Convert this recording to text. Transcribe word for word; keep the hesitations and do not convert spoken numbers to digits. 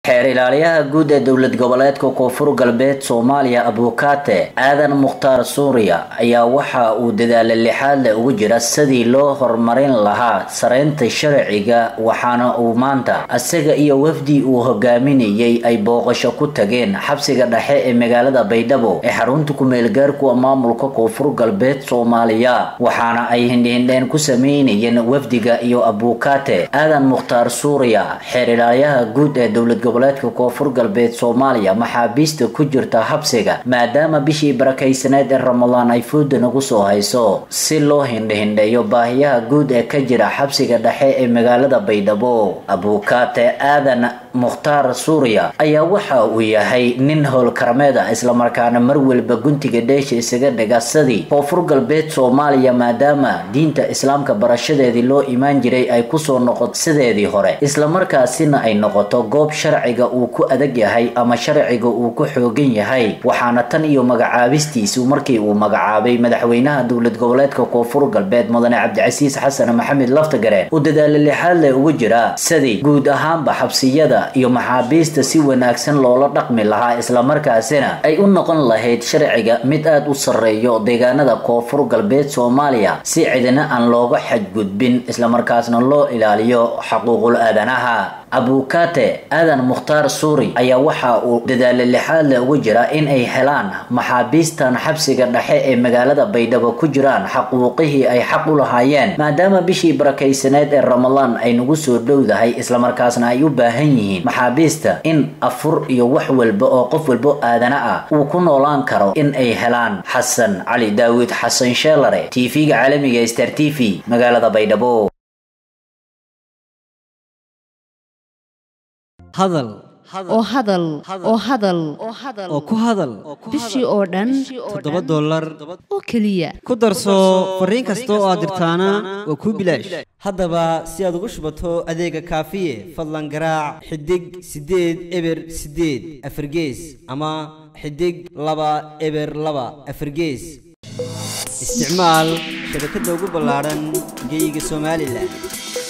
xeer ilaaliyaha guud ee dowlad goboleedka Koonfur Galbeed Soomaaliya Abukaate Aadan Mukhtaar Suuriya ayaa waxa uu dadaal lixaad leh ugu jira sidii loo horumarin lahaa sareynta sharciga waxaana uu maanta asaga iyo wafdi uu hogaaminayay ay booqasho ku tageen xabsiga dhexe ee magaalada Baydhabo ee xarunta ku meel gaarku maamulka Koonfur Galbeed Soomaaliya waxaana ay hindhindheen ku sameeyeen wafdiga iyo Abukaate Aadan Mukhtaar Suuriya xeer ilaaliyaha guud ee dowlad goboleedka Koonfur Galbeed Soomaaliya maxaabiista ku jirta xabsiga maadaama bishii barakaysaneed ee Ramadaan ay fooda nagu soo hayso si loo hindhindheeyo baahiyaha guud ee ka jira xabsiga dhexe ee magaalada Baydhabo Abukaate Aadan Mukhtaar Suuriya ayaa waxa uu yahay nin howl karmeeda isla markaana mar walba guntiga dheesha isaga dhiga sidii Koonfur Galbeed Soomaaliya maadaama diinta islaamka barashadeedii loo iimaan jiray ay ku soo noqoto sideedii hore isla markaasina ay noqoto goob sharciga uu ku adag yahay ama sharciga uu ku xoogan yahay waxaana tan iyo magacaabistiisu markii uu magacaabay madaxweynaha dowlad goboleedka Koonfur Galbeed Mudane Cabdicasiis Xasan Maxamed Laftagareen uu dadaal lixaad leh ugu jira sidii guud ahaanba xabsiyada iyo maxaabiista si wanaagsan loola dhaqmi lahaa isla markaasina ay u noqon lahayd sharciga mid aad u sareeyo deegaanada Koonfur Galbeed Soomaaliya si cidina aan looga xadgudbin isla markaasna loo ilaaliyo xuquuqul aadanaha Abukaate Aadan Mukhtaar Suuri ayaa waxa uu dadaal lixaad leh ugu jira in ay helaan maxaabiistan xabsiga dhexe ee magaalada Baydhabo ku jiraan xuquuqihii ay xaq u lahaayeen maadaama bishii barakaysaneed ee Ramadaan ay nagu soo dhowdahay isla markaasna ay u baahan yihiin maxaabiista in afur iyo wax walba oo qof walba aadana ah uu ku noolaan karo in ay helaan Xasan Cali Daawud Xasan Sheelare T V-ga caalamiga Star T V magaalada Baydhabo hadal oo hadal oo hadal oo ku hadal bishii oo dhan toddoba dollar oo kaliya ku darso fariin kasta oo aad dirtaana waa ku bilaash haddaba si aad ugu shubato adeega kaafiye fadlan garaac xidig sideed eber sideed afargees ama xidig laba eber laba afargees isticmaal shabakadda ugu ballaaran geyga Soomaaliland.